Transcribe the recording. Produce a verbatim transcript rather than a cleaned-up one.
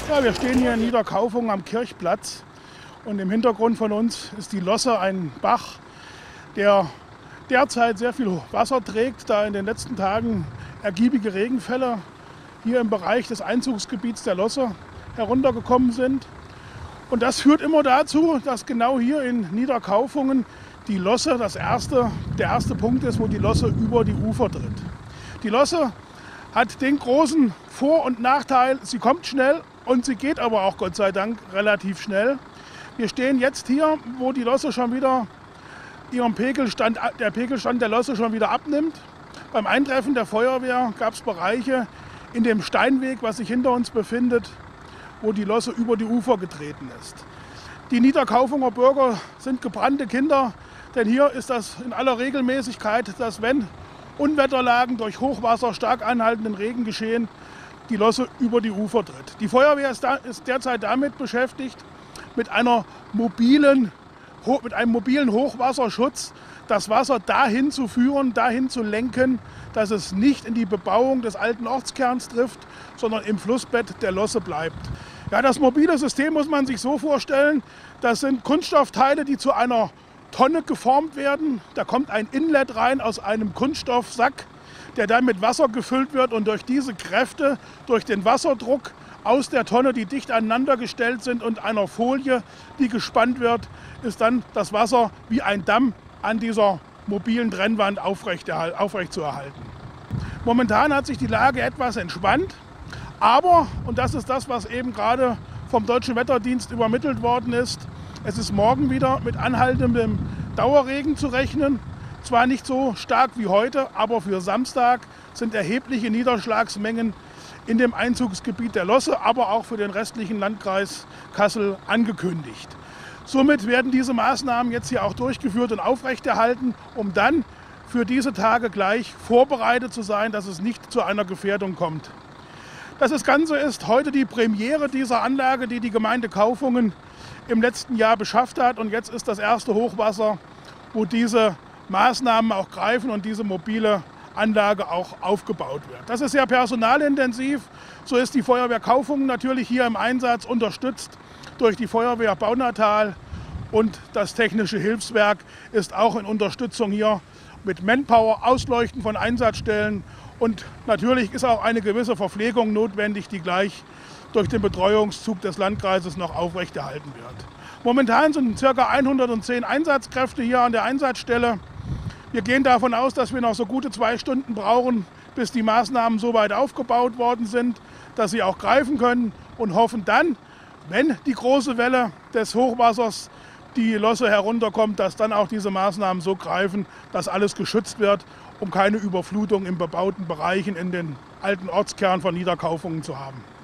Ja, wir stehen hier in Niederkaufungen am Kirchplatz und im Hintergrund von uns ist die Losse, ein Bach, der derzeit sehr viel Wasser trägt, da in den letzten Tagen ergiebige Regenfälle hier im Bereich des Einzugsgebiets der Losse heruntergekommen sind. Und das führt immer dazu, dass genau hier in Niederkaufungen die Losse das erste, der erste Punkt ist, wo die Losse über die Ufer tritt. Die Losse hat den großen Vor- und Nachteil, sie kommt schnell und sie geht aber auch Gott sei Dank relativ schnell. Wir stehen jetzt hier, wo die Losse schon wieder ihren Pegelstand, der Pegelstand der Losse schon wieder abnimmt. Beim Eintreffen der Feuerwehr gab es Bereiche in dem Steinweg, was sich hinter uns befindet, wo die Losse über die Ufer getreten ist. Die Niederkaufunger Bürger sind gebrannte Kinder, denn hier ist das in aller Regelmäßigkeit, dass wenn Unwetterlagen durch Hochwasser, stark anhaltenden Regen geschehen, die Losse über die Ufer tritt. Die Feuerwehr ist, da, ist derzeit damit beschäftigt, mit, einer mobilen, mit einem mobilen Hochwasserschutz das Wasser dahin zu führen, dahin zu lenken, dass es nicht in die Bebauung des alten Ortskerns trifft, sondern im Flussbett der Losse bleibt. Ja, das mobile System muss man sich so vorstellen, das sind Kunststoffteile, die zu einer Tonne geformt werden. Da kommt ein Inlet rein aus einem Kunststoffsack, der dann mit Wasser gefüllt wird und durch diese Kräfte, durch den Wasserdruck aus der Tonne, die dicht aneinander gestellt sind und einer Folie, die gespannt wird, ist dann das Wasser wie ein Damm an dieser mobilen Trennwand aufrecht, aufrecht zu erhalten. Momentan hat sich die Lage etwas entspannt, aber, und das ist das, was eben gerade vom Deutschen Wetterdienst übermittelt worden ist, es ist morgen wieder mit anhaltendem Dauerregen zu rechnen. Zwar nicht so stark wie heute, aber für Samstag sind erhebliche Niederschlagsmengen in dem Einzugsgebiet der Losse, aber auch für den restlichen Landkreis Kassel angekündigt. Somit werden diese Maßnahmen jetzt hier auch durchgeführt und aufrechterhalten, um dann für diese Tage gleich vorbereitet zu sein, dass es nicht zu einer Gefährdung kommt. Das Ganze ist heute die Premiere dieser Anlage, die die Gemeinde Kaufungen im letzten Jahr beschafft hat. Und jetzt ist das erste Hochwasser, wo diese Maßnahmen auch greifen und diese mobile Anlage auch aufgebaut wird. Das ist sehr personalintensiv. So ist die Feuerwehr Kaufungen natürlich hier im Einsatz, unterstützt durch die Feuerwehr Baunatal, und das Technische Hilfswerk ist auch in Unterstützung hier mit Manpower, Ausleuchten von Einsatzstellen, und natürlich ist auch eine gewisse Verpflegung notwendig, die gleich durch den Betreuungszug des Landkreises noch aufrechterhalten wird. Momentan sind ca. hundertzehn Einsatzkräfte hier an der Einsatzstelle. Wir gehen davon aus, dass wir noch so gute zwei Stunden brauchen, bis die Maßnahmen so weit aufgebaut worden sind, dass sie auch greifen können, und hoffen dann, wenn die große Welle des Hochwassers die Losse herunterkommt, dass dann auch diese Maßnahmen so greifen, dass alles geschützt wird, um keine Überflutung in bebauten Bereichen in den alten Ortskern von Niederkaufungen zu haben.